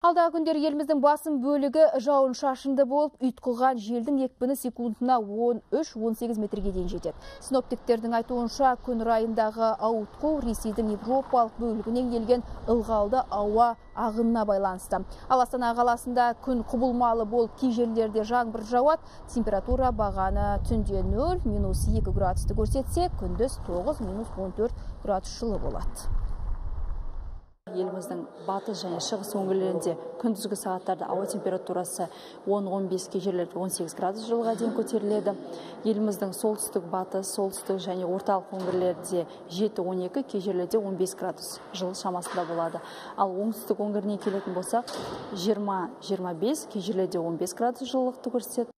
Алдағы күндер еліміздің басым бөлігі жауын шашынды болып, ұйтқыған желдің екпіні секундына 13-18 метрге дейін жетеді. Синоптиктердің айтуынша, күн райындағы ауытқу Ресейдің Европалық бөлігінен келген ылғалды ауа ағынына байланысты. Ал Астана қаласында күн құбылмалы болып, кей жерлерде жаңбыр жауады. Температура бағаны түнде 0, -2 градусты көрсетсе, күндіз 9, -14 градус жылы болады. Еліміздің батыс және шығыс өңірлерінде күндізгі сағаттарда ауа температурасы 10-15, кей жерлерде 18 градус жылыға дейін көтеріледі. Еліміздің солтүстік, батыс, солтүстік және орталық өңірлерде 7-12, кей жерлерде 15 градус жылы шамасында болады. Ал оңтүстік өңіріне келетін болсақ, 20-25, кей жерлерде 15 градус жылылықты көрсетеді.